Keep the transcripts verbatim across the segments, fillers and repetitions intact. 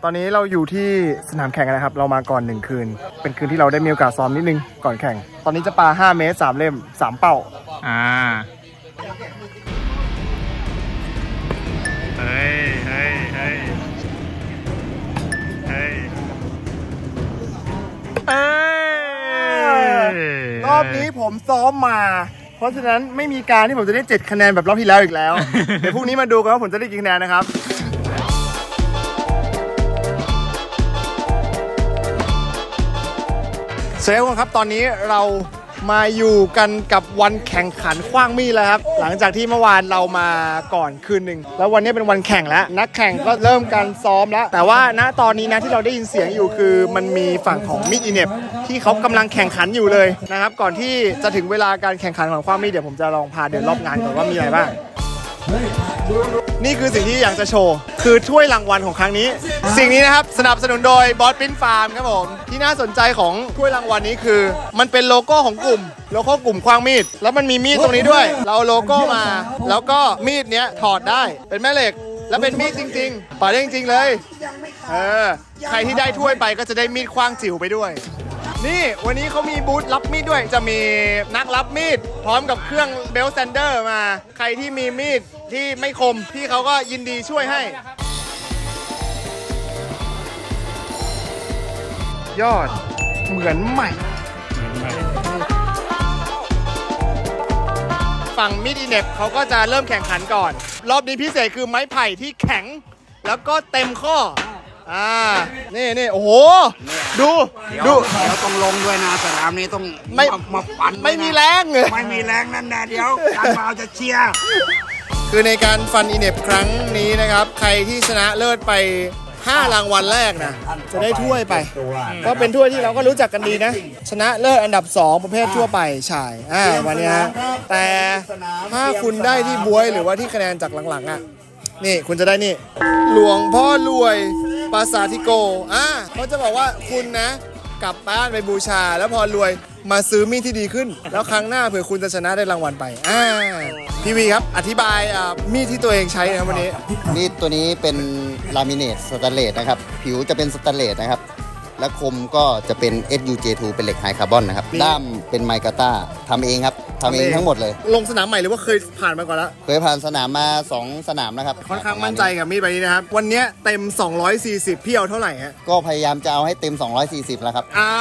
ตอนนี้เราอยู่ที่สนามแข่งนะครับเรามาก่อนหนึ่งคืนเป็นคืนที่เราได้มีโอกาสซ้อมนิดนึงก่อนแข่งตอนนี้จะปาห้าเมตรสามเล่มสามเป้าอ่าเฮ้ยเฮ้ยเฮ้ยเฮ้ยเอ้ยรอบนี้ผมซ้อมมาเพราะฉะนั้นไม่มีการที่ผมจะได้เจ็ดคะแนนแบบรอบที่แล้วอีกแล้ว เดี๋ยวพรุ่งนี้มาดูกันว่าผมจะได้กี่คะแนนนะครับสวัสดีครับตอนนี้เรามาอยู่กันกับวันแข่งขันขว้างมีดแล้วครับหลังจากที่เมื่อวานเรามาก่อนคืนหนึ่งแล้ววันนี้เป็นวันแข่งแล้วนักแข่งก็เริ่มการซ้อมแล้วแต่ว่าณตอนนี้นะที่เราได้ยินเสียงอยู่คือมันมีฝั่งของมีดอิเนปที่เขากำลังแข่งขันอยู่เลยนะครับก่อนที่จะถึงเวลาการแข่งขันของขว้างมีดเดี๋ยวผมจะลองพาเดินรอบงานก่อนว่ามีอะไรบ้างนี่คือสิ่งที่อยากจะโชว์คือถ้วยรางวัลของครั้งนี้สิ่งนี้นะครับสนับสนุนโดยบอสปิ้นฟาร์มครับผมที่น่าสนใจของถ้วยรางวัลนี้คือมันเป็นโลโก้ของกลุ่มโลโก้กลุ่มขว้างมีดแล้วมันมีมีดตรงนี้ด้วยเราโลโก้มาแล้วก็มีดเนี้ยถอดได้เป็นแม่เหล็กแล้วเป็นมีดจริงๆป่าได้จริงๆเลยเออใครที่ได้ถ้วยไปก็จะได้มีดขว้างจิ๋วไปด้วยนี่วันนี้เขามีบูธรับมีดด้วยจะมีนักรับมีดพร้อมกับเครื่องเบลสแตนเดอร์มาใครที่มีมีดที่ไม่คมพี่เขาก็ยินดีช่วยให้ยอดเหมือนใหม่ฝั่งมีดอิเนปเขาก็จะเริ่มแข่งขันก่อนรอบนี้พิเศษคือไม้ไผ่ที่แข็งแล้วก็เต็มข้ออ่านี่นี่โอ้โหดูดูเดี๋ยวต้องลงด้วยนะสนามนี้ต้องไม่มาฟันไม่มีแรงเลยไม่มีแรงนั่นแน่เดี๋ยวการเมาจะเชียร์คือในการฟันอิเนปครั้งนี้นะครับใครที่ชนะเลิศไปห้ารางวัลแรกนะจะได้ถ้วยไปก็เป็นถ้วยที่เราก็รู้จักกันดีนะชนะเลิศอันดับสองประเภททั่วไปใช่อ่าวันนี้ฮะแต่ถ้าคุณได้ที่บวยหรือว่าที่คะแนนจากหลังๆอ่ะนี่คุณจะได้นี่หลวงพ่อรวยปราสาททิโกอ่าเขาจะบอกว่าคุณนะกลับบ้านไปบูชาแล้วพอรวยมาซื้อมีดที่ดีขึ้นแล้วครั้งหน้าเผื่อคุณจะชนะได้รางวัลไปอ่าพี่วีครับอธิบายอ่ามีดที่ตัวเองใช้นะครับวันนี้มีดตัวนี้เป็นลามิเนตสแตนเลสนะครับผิวจะเป็นสแตนเลสนะครับและคมก็จะเป็น เอส ยู เจ ทู เป็นเหล็กไฮคาร์บอนนะครับด้ามเป็นไมกาต้าทำเองครับทำเองทั้งหมดเลยลงสนามใหม่หรือว่าเคยผ่านมาก่อนแล้วเคยผ่านสนามมาสองสนามนะครับค่อนข้างมั่นใจกับมีดใบนี้นะครับวันนี้เต็มสองร้อยสี่สิบพี่เอาเท่าไหร่ฮะก็พยายามจะเอาให้เต็มสองร้อยสี่สิบแล้วครับอ่า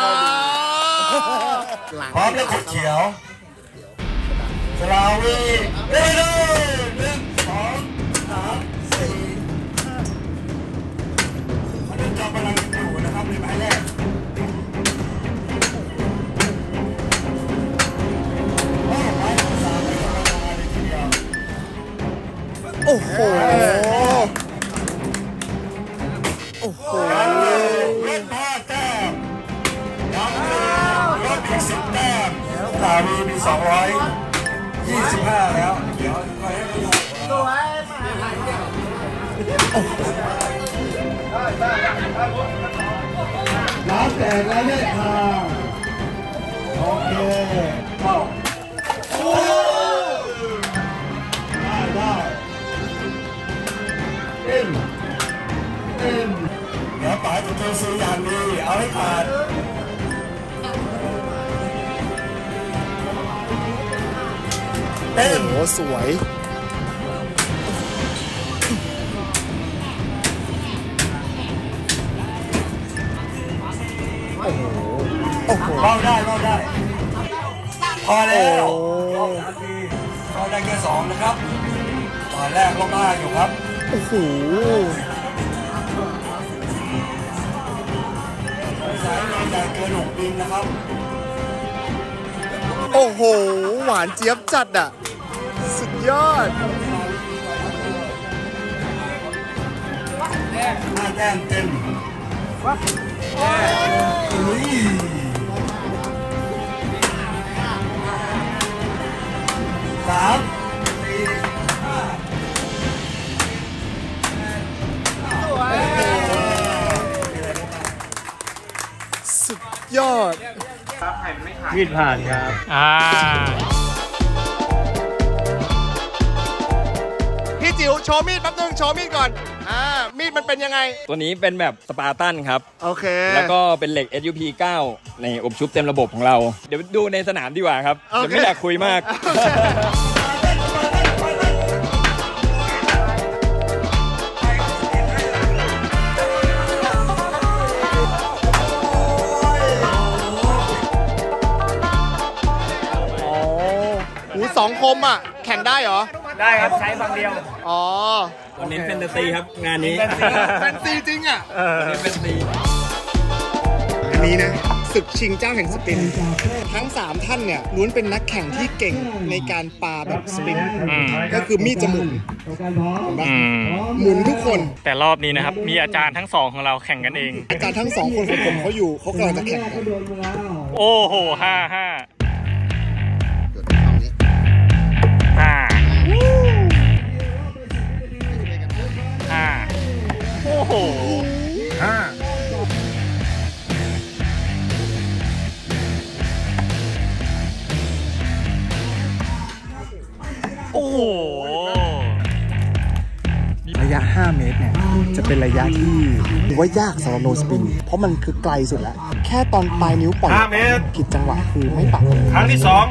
พร้อมแล้วเขียวสลาวีเร็วหนึ่งสองสามสี่มันจะกำลังอยู่นะครับในหมายแรกโอ้โหโอ้โหรถห้าแต้มยังรถอีกสิบแต้มสามีมีสองร้อยยี่สิบห้าแล้วเดี๋ยวน้ำแตกแล้วเนี่ยค่ะโอเคเข้าได้ได้เอ็มเอ็มเดี๋ยวป๋าจะเจอซื้ออย่างดีเอาให้ขาดโอ้โหสวยโอ้โหโอ้โหเข้าได้เข้าได้พอแล้วเข้าได้แค่สองนะครับตอนแรกก็มาอยู่ครับโอ้โหสายลมใหญ่เกินหกบินนะครับโอ้โหหวานเจี๊ยบจัดอ่ะสุดยอดห้าแต้มเต็มสามสุดยอดมีดผ่านครับอ่าพี่จิ๋วโชว์มีดแป๊บนึงโชว์มีดก่อนอ่ามีดดมันเป็นยังไงตัวนี้เป็นแบบสปาร์ตันครับโอเคแล้วก็เป็นเหล็ก เอส ยู พี เก้า ในอบชุบเต็มระบบของเราเดี๋ยวดูในสนามดีกว่าครับเดี๋ยวไม่อยากคุยมากสองคมอ่ะแข่งได้เหรอได้ครับใช้ฝั่งเดียวอ๋อวันนี้เป็นแฟนซีครับงานนี้แฟนซีจริงอ่ะเป็นแฟนซีอันนี้นะศึกชิงเจ้าแห่งสปินทั้งสามท่านเนี่ยล้วนเป็นนักแข่งที่เก่งในการปาแบบสปินก็คือมีดจะหมุนหมุนทุกคนแต่รอบนี้นะครับมีอาจารย์ทั้งสองของเราแข่งกันเองอาจารย์ทั้งสองคนของผมเขาอยู่เขากำลังจะแข่งกันโอ้โหห้าห้าห้าโอ้โหห้าโอ้โหระยะห้าเมตรเนี่ยจะเป็นระยะที่ถือว่ายากสำหรับโนสปินเพราะมันคือไกลสุดแล้วแค่ตอนปลายนิ้วปล่อยผิดจังหวะคือไม่ปักเลยครั้งที่สอง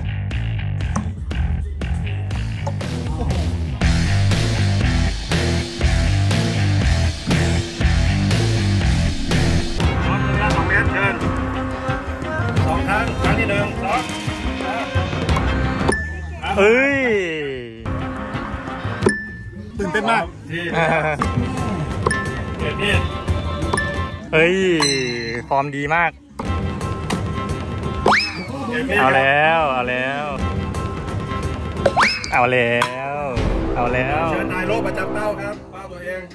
เฮ้ยตื่นเต้นมากเฮ้ยฟอร์มดีมากเอาแล้วเอาแล้วเอาแล้วเอาแล้วเชิญนายโลประจำเป้าครับเป้าตัวเอง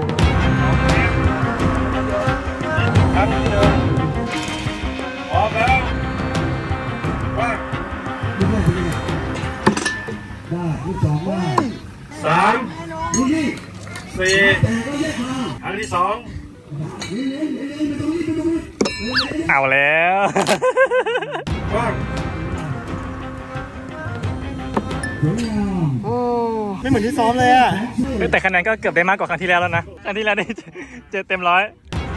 ครั้งที่หนึ่งออกแล้วว่าสามสี่ครั้งที่สองเอาแล้วว่างโอ้ไม่เหมือนที่ซ้อมเลยอะแต่คะแนนก็เกือบได้มากกว่าครั้งที่แล้วแล้วนะครั้งที่แล้วได้เจ็ดเต็มร้อย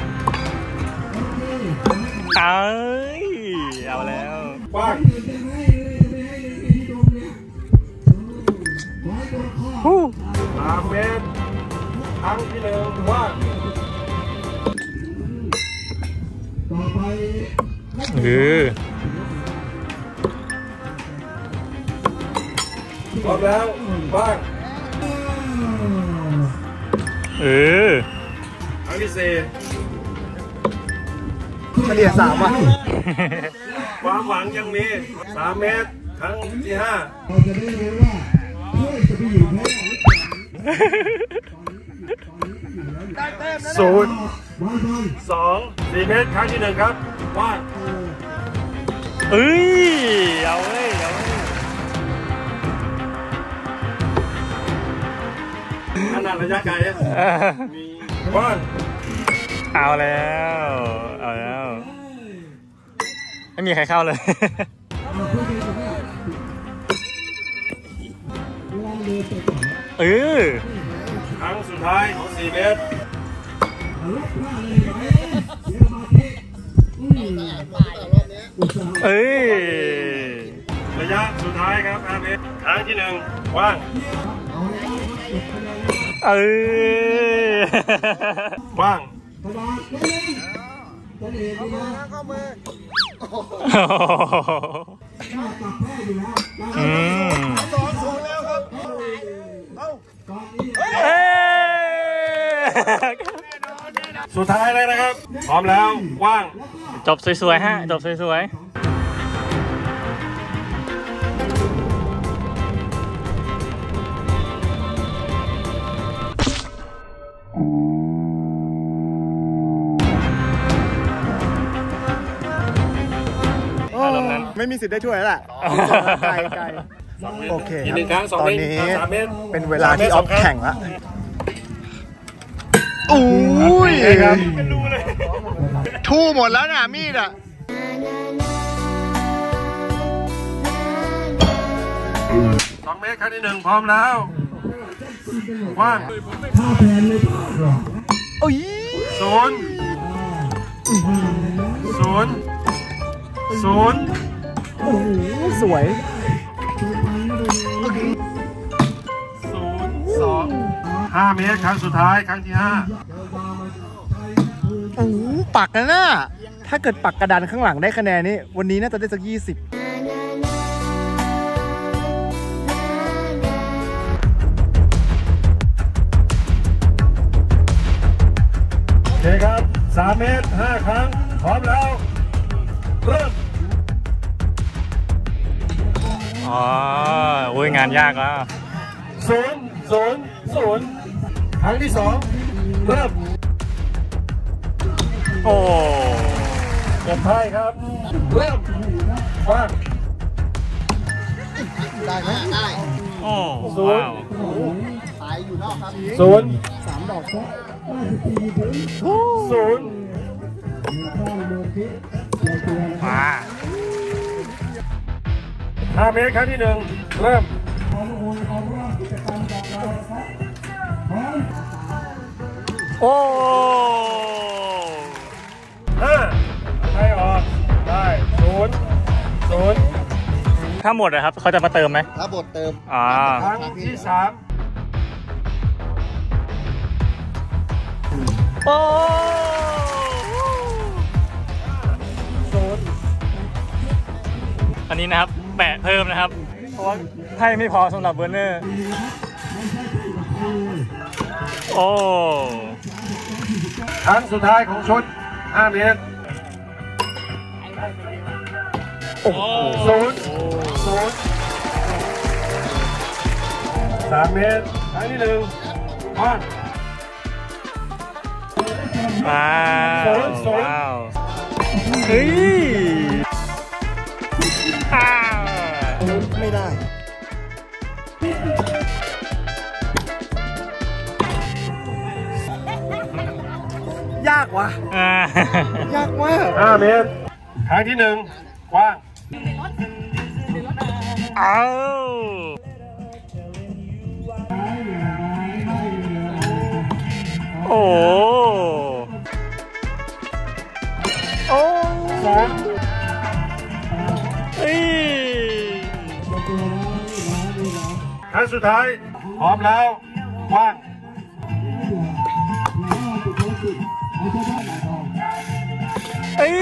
เอ้ยเอาแล้วว่างสามเมตรครั้งที่หนึ่งว่างต่อไปเออพร้อมแล้วว่างเออครั้งที่สี่เฉลี่ยสามว่ะความหวังยังมีสามเมตรครั้งที่ห้าศูนย์สองสี่เมตรครั้งที่หนึ่งครับว่างเอ้ยเอาเลยเอาเลยขนาดระยะไกลมีว่างเอาแล้วเอาแล้วไม่มีใครเข้าเลยเออครั้งสุดท้ายของสี่เมตรเอ้ยระยะสุดท้ายครับห้าเมตรครั้งที่หนึ่งว่างเอ้ยว่างอืมสุดท้ายเลยนะครับพร้อมแล้วว่างจบสวยๆฮะจบสวยๆไม่มีสิทธิ์ได้ถ้วยแล้วล่ะไกลไกลโอเคตอนนี้เป็นเวลาที่ออฟแข่งละอุ้ยทู่หมดแล้วนะมีดอ่ะสองเมตรครั้งที่หนึ่งพร้อมแล้วว่างโอ้ยศูนย์ศูนย์ศูนย์โอ้โหสวยศูนย์สองห้าเมตรครั้งสุดท้ายครั้งที่ห้าโอ้โหปักนะน่ะถ้าเกิดปักกระดานข้างหลังได้คะแนนนี่วันนี้น่าจะได้สักยี่สิบโอเคครับสามเมตรห้าครั้งพร้อมแล้วเริ่มอ๋ออุ้ยงานยากแล้วศูนย์ศูนย์ศูนย์ครั้งที่สองเริ่มโอ้เก็บไพ่ครับเริ่มว่างได้ไหมได้โอ้ศูนย์ว้าวสายอยู่นอกครับศูนย์สามดอกศูนย์มาห้าเมตรครั้งที่หนึ่งเริ่มโอ้ห้าให้ออกได้ศูนย์ศูนย์ถ้าหมดอะครับเขาจะมาเติมไหมระบบเติมอ่าครั้งที่สามโอ้ศูนย์อันนี้นะครับแปะเพิ่มนะครับ เพราะว่าไพ่ไม่พอสำหรับเบอร์เนอร์ โอ้ครั้งสุดท้ายของชุดห้าเมตรโอ้โหศูนย์ศูนย์สามเมตรครั้งที่หนึ่งว่างว้าวศูนย์ศูนย์ว้าวเฮ้ยอ้าวไม่ได้ ยากว่ะอ่ายากมากห้าเมตรครั้งที่หนึ่งว่างเอาโอ้โอ้สองเฮ้ยครั้งสุดท้ายพร้อมแล้วว่างเฮ้ย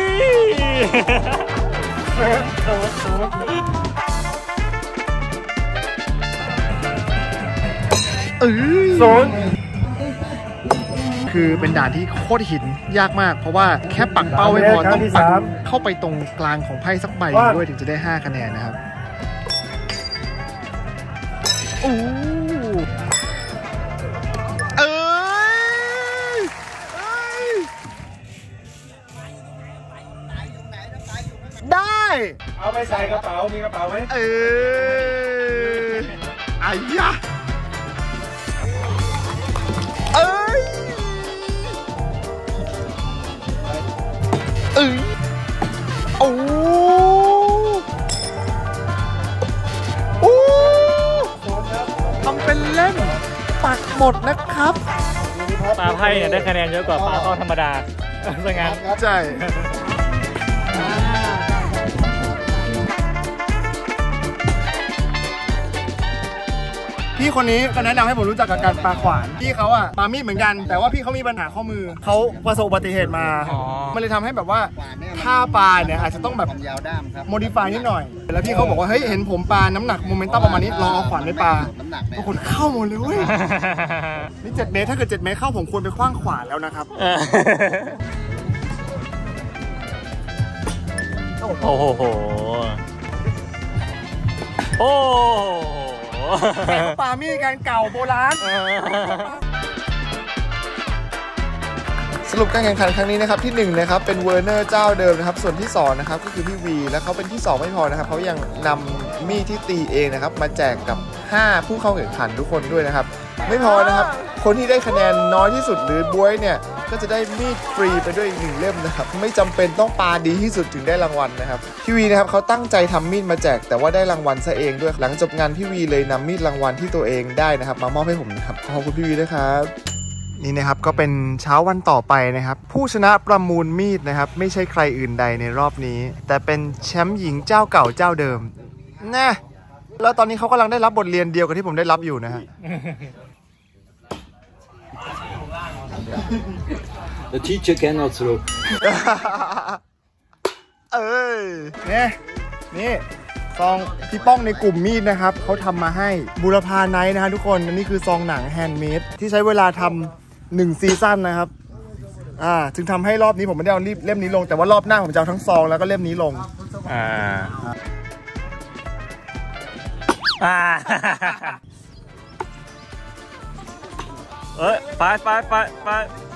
ศูนย์ศูนย์ศูนย์เอ้ยศูนย์คือเป็นด่านที่โคตรหินยากมาก เพราะว่าแค่ปักเป้าไม่พอต้องปักเข้าไปตรงกลางของไพ่สักใบด้วยถึงจะได้ห้าคะแนนนะครับโอ้เอ้ยเอ้ยได้เอาไปใส่กระเป๋ามีกระเป๋าไหมเอออายะเอ้ยเอ้ยโอ้โอ้ทำเป็นเล่นปักหมดนะครับปลาไพ่เนี่ยได้คะแนนเยอะกว่าปลาต้อธรรมดาซะงั้นใช่ พี่คนนี้ก็แนะนำให้ผมรู้จักกับการปาขวานพี่เขาอะปามีดเหมือนกันแต่ว่าพี่เขามีปัญหาข้อมือเขาประสบอุบัติเหตุมามันเลยทำให้แบบว่าท่าปลาเนี่ยอาจจะต้องแบบความยาวด้ามครับโมดิฟายนิดหน่อยแล้วพี่เขาบอกว่าเฮ้ยเห็นผมปลาน้ำหนักโมเมนตัมประมาณนี้ลองเอาขวานไปปลาน้ำหนักปรากฏเข้าหมดเลยเว้ยนี่เจ็ดเมตรถ้าเกิดเจ็ดเมตรเข้าผมควรไปขว้างขวานแล้วนะครับโอ้โหโอ้ปลามีดกันเก่าโบราณสรุปการแข่งขันครั้งนี้นะครับที่หนึ่งนะครับเป็นเวอร์เนอร์เจ้าเดิมนะครับส่วนที่สองนะครับก็คือพี่วีแล้วเขาเป็นที่สองไม่พอนะครับเขายังนำมีดที่ตีเองนะครับมาแจกกับห้าผู้เข้าแข่งขันทุกคนด้วยนะครับไม่พอนะครับคนที่ได้คะแนนน้อยที่สุดหรือบ๊วยเนี่ยก็จะได้มีดฟรีไปด้วยอีกหนึ่งเล่มนะครับไม่จำเป็นต้องปาดีที่สุดถึงได้รางวัลนะครับพี่วีนะครับเขาตั้งใจทำมีดมาแจกแต่ว่าได้รางวัลซะเองด้วยหลังจบงานพี่วีเลยนำมีดรางวัลที่ตัวเองได้นะครับมามอบให้ผมนะครับขอบคุณพี่วีด้วยครับนี่นะครับก็เป็นเช้าวันต่อไปนะครับผู้ชนะประมูลมีดนะครับไม่ใช่ใครอื่นใดในรอบนี้แต่เป็นแชมป์หญิงเจ้าเก่าเจ้าเดิมนะแล้วตอนนี้เขากำลังได้รับบทเรียนเดียวกับที่ผมได้รับอยู่นะฮะ The teacher cannot throw. เอ้ยเนี่ยนี่ซองพี่ป้องในกลุ่มมีดนะครับเขาทำมาให้บูรพาไนท์นะฮะทุกคนอันนี้คือซองหนังแฮนด์เมดที่ใช้เวลาทำหนึ่งซีซั่นนะครับอ่าถึงทำให้รอบนี้ผมไม่ได้เอาเล่มนี้ลงแต่ว่ารอบหน้าผมจะเอาทั้งซองแล้วก็เล่มนี้ลงอ่าอ่าเอ้ยไปไปไปไป